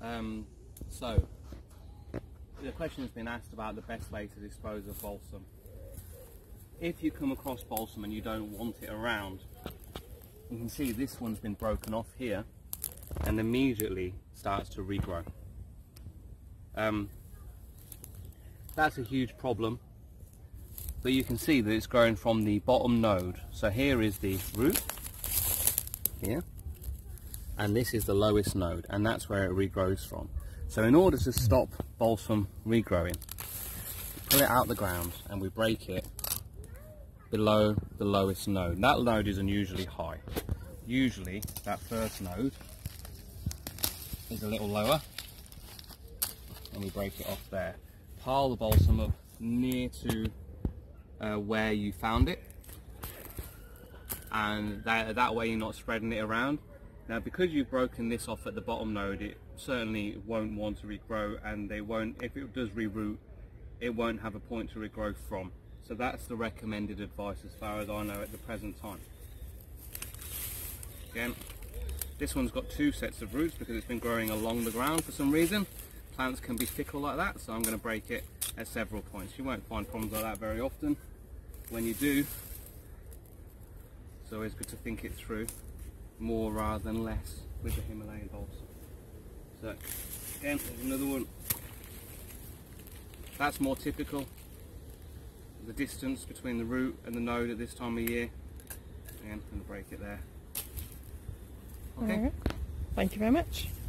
So the question has been asked about the best way to dispose of balsam. If you come across balsam and you don't want it around, you can see this one's been broken off here and immediately starts to regrow. That's a huge problem, but you can see that it's growing from the bottom node. So here is the root here, and this is the lowest node, and that's where it regrows from. So in order to stop balsam regrowing, we pull it out the ground and we break it below the lowest node. That node is unusually high. Usually that first node is a little lower, and we break it off there. Pile the balsam up near to where you found it, and that way you're not spreading it around. Now, because you've broken this off at the bottom node, it certainly won't want to regrow, and they won't, if it does reroot, it won't have a point to regrow from. So that's the recommended advice as far as I know at the present time. Again, this one's got two sets of roots because it's been growing along the ground for some reason. Plants can be fickle like that, so I'm going to break it at several points. You won't find problems like that very often. When you do, it's always good to think it through, more rather than less with the Himalayan balsam. So again, there's another one. That's more typical, the distance between the root and the node at this time of year. Again, I'm going to break it there. Okay. All right. Thank you very much.